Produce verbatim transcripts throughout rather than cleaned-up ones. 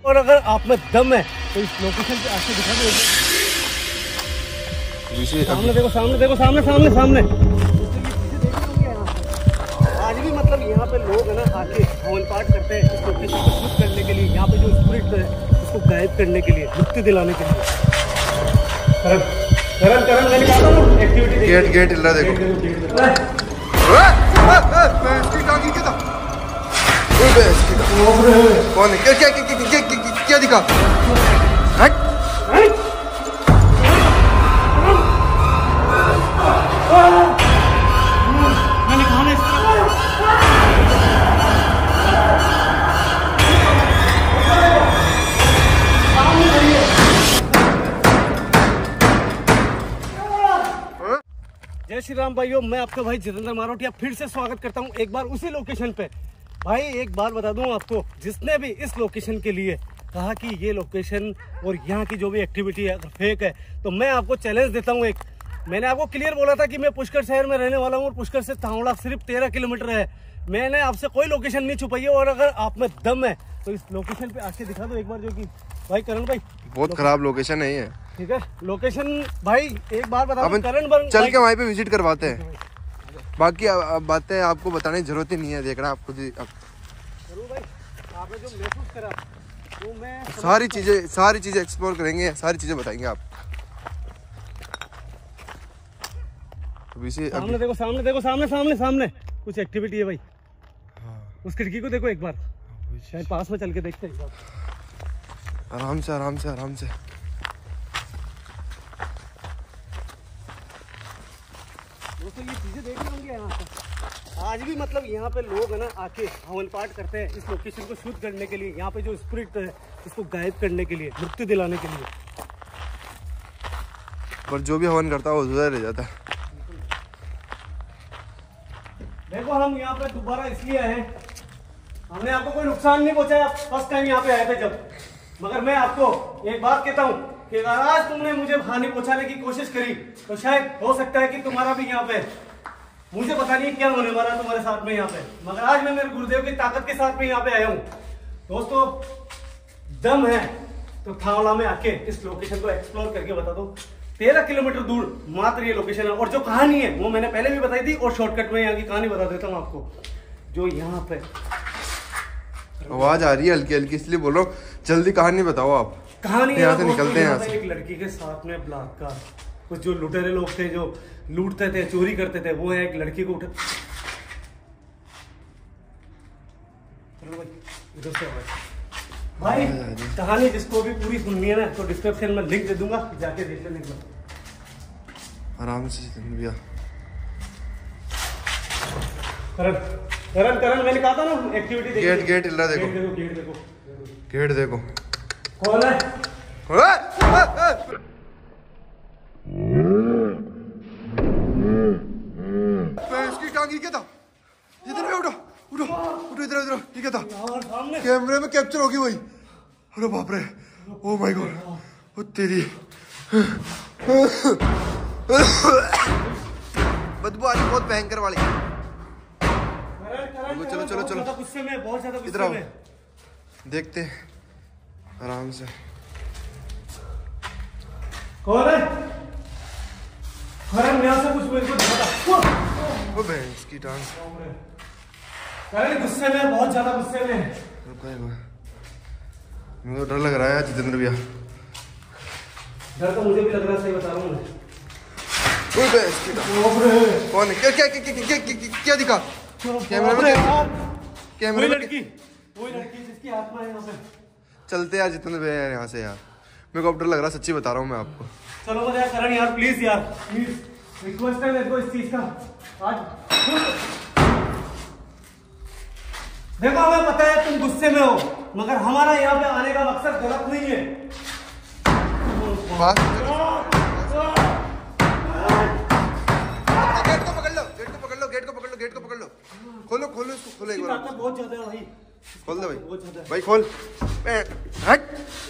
और अगर आप में दम है तो इस लोकेशन पे आके दिखा दो। सामने देखो, सामने देखो, सामने सामने सामने आज भी मतलब यहाँ पे लोग है ना आके हवन पाठ करते हैं इस लोकेशन को शुद्ध करने के लिए, यहाँ पे जो स्पिरिट है उसको गायब करने के लिए, मुक्ति दिलाने के लिए। करण करण करण मैंने कहा था ना एक्टिविटी गेट गेट हिल रहा देखो। कौन है? क्या क्या क्या क्या क्या दिखा? मैंने कहा ना इस तरह जय श्री राम भाइयों, मैं आपका भाई जितेंद्र मारोटिया फिर से स्वागत करता हूं एक बार उसी लोकेशन पे। भाई एक बात बता दूं आपको, जिसने भी इस लोकेशन के लिए कहा कि ये लोकेशन और यहाँ की जो भी एक्टिविटी है अगर फेक है तो मैं आपको चैलेंज देता हूँ। एक मैंने आपको क्लियर बोला था कि मैं पुष्कर शहर में रहने वाला हूँ और पुष्कर से तावड़ा सिर्फ तेरह किलोमीटर है। मैंने आपसे कोई लोकेशन नहीं छुपाई है और अगर आप में दम है तो इस लोकेशन पे आके दिखा दो एक बार। जो कि भाई करण भाई बहुत खराब लोकेशन है ये। ठीक है लोकेशन भाई एक बार बता दो करण, चल के वहीं पे विजिट करवाते हैं। बाकी बातें आपको बताने की जरूरत ही नहीं है, देखना आप खुद ही। भाई आपने जो महसूस करा वो मैं सारी चीजें सारी चीजें एक्सप्लोर करेंगे, सारी चीजें बताएंगे आप। अभी से सामने देखो, सामने देखो, सामने सामने सामने कुछ एक्टिविटी है भाई। हाँ। उस खिड़की को देखो एक बार, शायद पास में चल के देखते हैं एक बार। आराम से आराम से आराम से। दोस्तों ये चीजें देख रहे होंगे यहाँ पे आज भी मतलब यहाँ पे लोग है ना आके हवन पाठ करते हैं इस लोकेशन को शुद्ध करने के लिए, यहाँ पे जो स्पिरिट है उसको गायब करने के लिए, मुक्ति दिलाने के लिए। पर जो भी हवन करता है वो उधर रह जाता है। देखो हम यहाँ पे दोबारा इसलिए आए हैं, हमने आपको कोई नुकसान नहीं पहुंचाया फर्स्ट टाइम यहाँ पे आए थे जब, मगर मैं आपको एक बात कहता हूँ कि अगर आज तुमने मुझे हानि पहुंचाने की कोशिश करी तो शायद हो सकता है कि तुम्हारा भी यहाँ पे, मुझे पता नहीं क्या होने वाला तुम्हारे साथ में यहाँ पे, मगर आज मैं मेरे गुरुदेव की ताकत के साथ में यहाँ पे आया हूँ। दोस्तों दम है तो थावड़ा में आके इस लोकेशन को एक्सप्लोर करके बता दो। तेरह किलोमीटर दूर मात्र ये लोकेशन है और जो कहानी है वो मैंने पहले भी बताई थी और शॉर्टकट में यहाँ की कहानी बता देता हूँ आपको। जो यहाँ पे आवाज आ रही है हल्की हल्की, इसलिए बोल रहा हूँ जल्दी कहानी बताओ आप। कहानी यहाँ से निकलते हैं यहाँ से। एक लड़की के साथ में बलात्कार, कुछ जो लुटेरे लोग थे जो लूटते थे चोरी करते थे, वो है एक लड़की को उठा भाई। कहानी जिसको भी पूरी सुननी है ना तो डिस्क्रिप्शन में लिंक दे दूंगा, जाके देख लेना एक बार आराम से। भैया करण करण करण मैंने कहा था ना एक्टिविटी देखो। गेट गेट हिल रहा देखो। गेट देखो, गेट देखो, गेट देखो। कौन है? इसकी टांग ये क्या था? इधर उठो उठो उठो, इधर इधर ये क्या था? सामने कैमरे में कैप्चर होगी वही। अरे बाप रे, ओ माय गॉड, ओ तेरी बदबू आ रही बहुत भयंकर वाली। चलो चलो चलो गुस्से में, बहुत ज्यादा इधर आओ, गुस्से में। देखते आराम से। कौन है? करण यहाँ से कुछ मेरे को दिखा। ओ भैंस की टांग। करण गुस्से में, बहुत ज्यादा गुस्से में। मुझे डर लग रहा है जितेंद्र भैया। डर तो मुझे भी लग रहा है, सही बता रहा हूँ मैं। कौन है? क्या क्या क्या क्या क्या क्या दिखा? कैमरे में कैमरे में लड़की, वही लड़की जिसकी आत्मा है यहाँ पे। चलते यार जितेंद्र भैया यहाँ से यार, मेरे को अब डर लग रहा, सच्ची बता रहा हूँ मैं आपको। चलो मत यार करण यार, प्लीज यार, प्लीज रिक्वेस्ट है मेरे को इस चीज का। आज देखो हमें पता है तुम गुस्से में हो, मगर हमारा यहाँ पे आने का मकसद गलत नहीं है। गेट को पकड़ लो, गेट को पकड़ लो, गेट को पकड़ लो, गेट को पकड़ लो। खोलो खोलो इसको, खोलो एक बार। बहुत ज्यादा है भाई, खोल दे भाई, भाई खोल। हट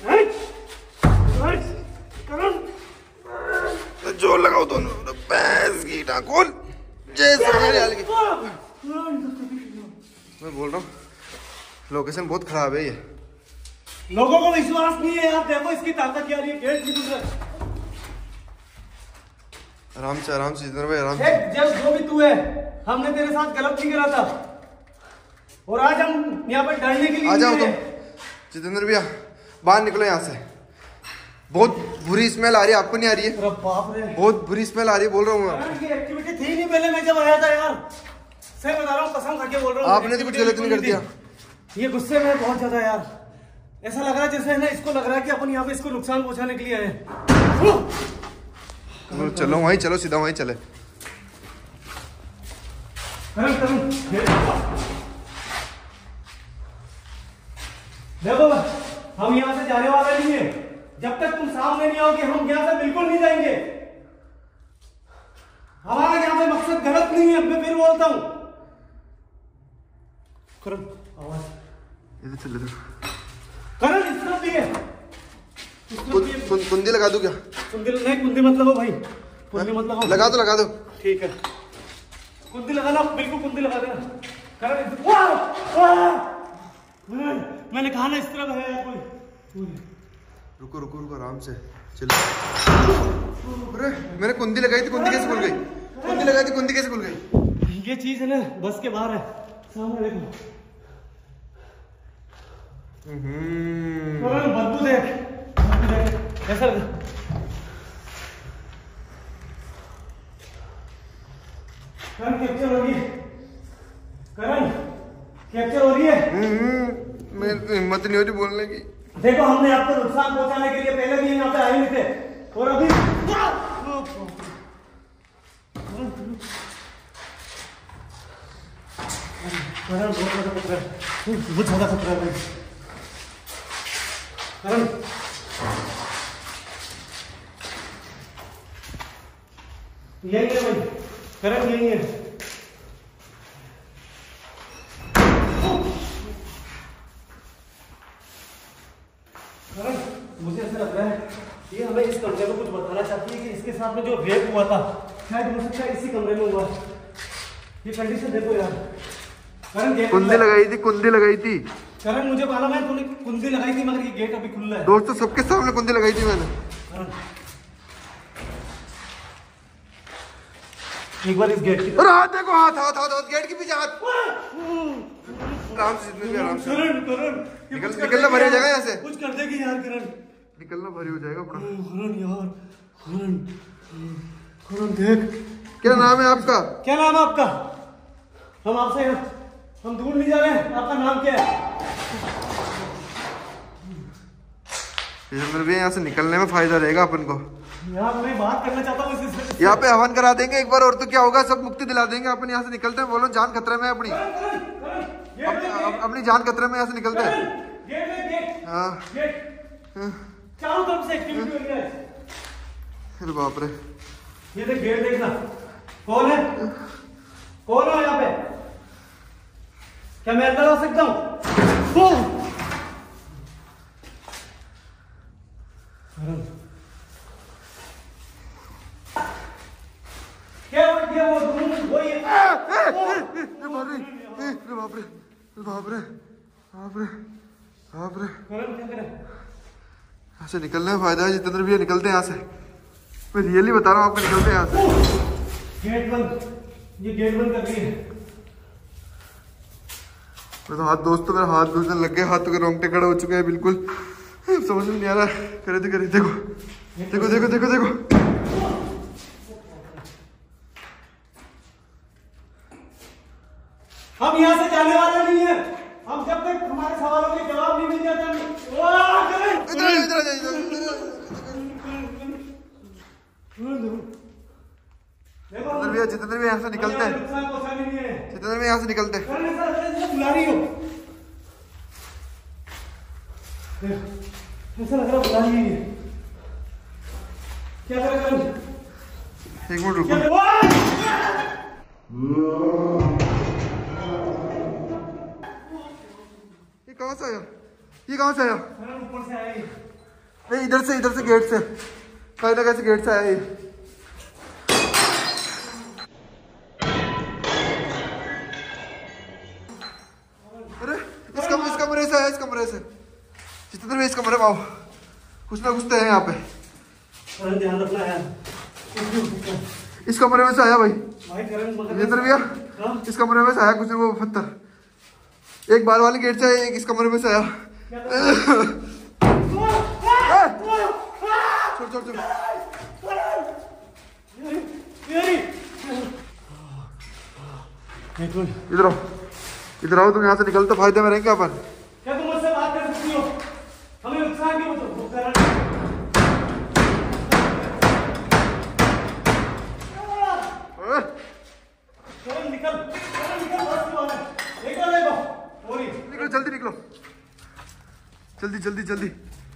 जोर लगाओ दोनों, भैंस की टांग खोल। जैसे मेरे हाल की मैं बोल रहा हूँ, लोकेशन बहुत खराब है ये। लोगों को विश्वास नहीं है यार, देखो इसकी ताकत क्या रही है, गेट की दूसरा। आराम से आराम से जितेंद्र भाई, आराम से। जब जो भी तू है, हमने तेरे साथ गलत नहीं करा था, और आज हम यहाँ पर डरने के लिए आ जाओ नहीं तुम आए। जितेंद्र भैया, बाहर निकलो यहाँ से। बहुत बुरी स्मेल आ रही है, आपको नहीं आ रही है? अरे बाप रे, बहुत बुरी स्मेल आ रही है, बोल रहा हूँ मैं। ये एक्टिविटी थी नहीं पहले मैं जब आया था यार, सही बता रहा हूँ, कसम खा के बोल रहा हूँ। आपने तो कुछ गलत नहीं कर दिया। ये गुस्से में बहुत ज्यादा यार, ऐसा लग रहा है जैसे ना इसको लग रहा है कि अपन यहाँ पे इसको नुकसान पहुंचाने के लिए आए। चलो वहीं चलो, सीधा वहीं चले। देखो हम यहाँ से जाने वाले नहीं है, जब तक तुम सामने नहीं आओगे हम यहाँ से बिल्कुल नहीं जाएंगे। हमारा यहाँ पे मकसद गलत नहीं है, मैं फिर बोलता हूँ। करण आवाज इधर चले दो। करण इस तरफ भी है, कुंदी लगा दूं क्या? कुंदी नहीं, कुंदी मत लगाओ भाई, कुंदी मत लगाओ। लगा दो लगा दो, ठीक है, कुंदी लगाना, बिल्कुल कुंदी लगा देना। करण वाह वाह, मैंने कहा ना इस तरफ है यार कोई। रुको रुको रुको, आराम से चलो। अरे मैंने कुंदी लगाई थी, कुंदी कैसे खुल गई? कुंदी लगाई थी, कुंदी कैसे खुल गई? ये चीज है ना बस के बाहर है, सामने देखो। हम्म, बदबू देख, बदबू देख ऐसा। करण कैप्चर हो रही है, करण कैप्चर हो रही है। हम्म, मेरी तो हिम्मत नहीं हो रही बोलने की। देखो हमने आपको नुकसान पहुंचाने के लिए पहले भी यहाँ पे आए नहीं थे, और अभी बहुत ज्यादा खतरा है, बहुत ज्यादा खतरा है करण। यही है भाई, करण यही है। मुझे ऐसा लग रहा है ये हमें इस कमरे में कुछ बताना चाहती है कि इसके साथ में जो रेप हुआ था शायद हो सकता है इसी कमरे में हुआ। ये कंडीशन देखो यार। करण कुंडी लगाई थी, कुंडी लगाई थी। करण मुझे मालूम है तूने कुंडी लगाई थी, मगर ये गेट अभी खुला है। दोस्तों सबके सामने कुंडी लगाई थी मैंने। एक बार इस गेट की अरे हाथ देखो, हाथ हाथ हाथ हाथ गेट के पीछे हाथ। आराम से जितने भी आराम से। करण करण निकल निकलना भरी हो जाएगा यहाँ से। कुछ कर देगी यार करण, निकलना भारी हो जाएगा अपना। करण यार, करण करण देख। क्या नाम है आपका? क्या नाम है आपका? हम आपसे हम दूर नहीं जा रहे हैं, आपका नाम क्या है? यहाँ से निकलने में फायदा रहेगा अपन को। यहाँ मैं बात करना चाहता हूँ, यहाँ पे हवन करा देंगे एक बार और, तो क्या होगा, सब मुक्ति दिला देंगे। अपन यहाँ से निकलते हैं, बोलो जान खतरे में अपनी, अपनी जान खतरे में, यहाँ से निकलते हैं। हाँ चारों तरफ से एक्टिविटी हो रही है। अरे बाप रे, ये देख गेट देखना, कौन है, कौन है यहाँ पे? क्या मैं अंदर आ सकता हूँ? क्या क्या वो वो ये बाप रे बाप रे बाप रे बाप रे बाप रे। यहाँ से निकलने में फायदा है जितेंद्र भैया, निकलते हैं यहाँ से। मैं रियली बता रहा हूँ आपको, निकलते हैं यहाँ से। गेट बंद, ये गेट बंद कर दिए। मैं तो हाथ, दोस्तों मेरा हाथ दूसरे लग गए, हाथों के रोंगटे खड़े हो चुके हैं, बिल्कुल समझ में नहीं आ रहा। करे थे करे, देखो देखो देखो देखो देखो। हम यहाँ से जाने वाले नहीं है, हम जब तक हमारे सवालों के जवाब नहीं मिल जाते हम इधर इधर जितेंद्र भैया, जितेंद्र भैया यहाँ से निकलते हैं, जितेंद्र भैया यहाँ से निकलते हैं। बुला रही हो, ऐसा लग रहा बुला रही है। क्या करें? एक मिनट रुको। ये कहाँ से आया? ये कहाँ से आया? ऊपर से आया। नहीं, इधर से, इधर से गेट से, कहीं ना कैसे गेट से आया ये। अरे इस कमरे, इस कमरे से आया, इस कमरे से। जितेंद्र इस कमरे में आओ, कुछ ना कुछ तो है यहाँ पे। ध्यान रखना यार, इस कमरे में से आया भाई भाई जितेंद्र भैया, इस कमरे में से आया कुछ वो पत्थर, एक बाहर वाली गेट से, एक इस कमरे में से आया। छोड़ छोड़ छोड़ इधर आओ, इधर आओ, तुम यहाँ से निकल तो फायदे में रहेंगे अपन। क्या तुम मुझसे बात कर सकती हो? हमें नुकसान क्यों हो? निकल निकल निकलो, जल्दी निकलो, जल्दी जल्दी जल्दी।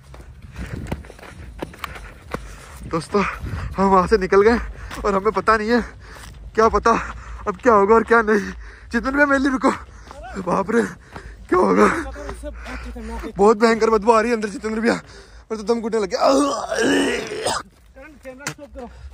दोस्तों हम वहां से निकल गए और हमें पता नहीं है, क्या पता अब क्या होगा और क्या नहीं। जितने में मेरे लिए रुको, बाप रे क्या होगा, बहुत भयंकर बदबू आ रही है अंदर जितेंद्र भैया, और तो दम घुटने लग गया।